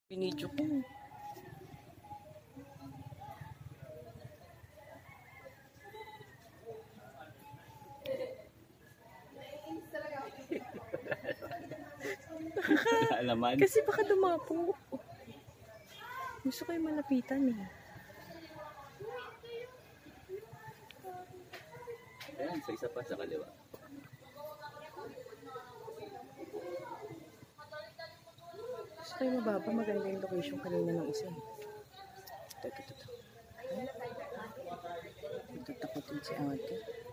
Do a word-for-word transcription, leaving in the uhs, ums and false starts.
Pinidyo ko. Alaman. Kasi baka dumapo. Gusto ko yung malapitan eh. Ayan, sa isa pa sa kaliwa. Gusto ko yung mababa. Maganda yung location kanina ng isa eh. Ito, ito, ito. Ito, takotin si ate.